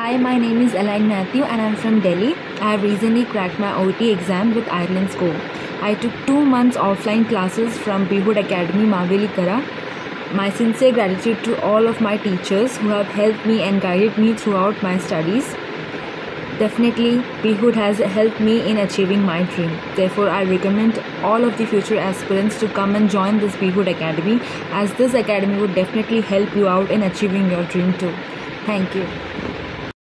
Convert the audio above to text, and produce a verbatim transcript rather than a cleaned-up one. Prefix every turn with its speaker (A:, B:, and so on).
A: Hi, my name is Elaine Matthew and I'm from Delhi. I have recently cracked my O E T exam with Ireland score. I took two months offline classes from B-GHUD Mavelikara. My sincere gratitude to all of my teachers who have helped me and guided me throughout my studies. Definitely, B-GHUD has helped me in achieving my dream. Therefore, I recommend all of the future aspirants to come and join this B-GHUD Academy, as this academy would definitely help you out in achieving your dream too. Thank you.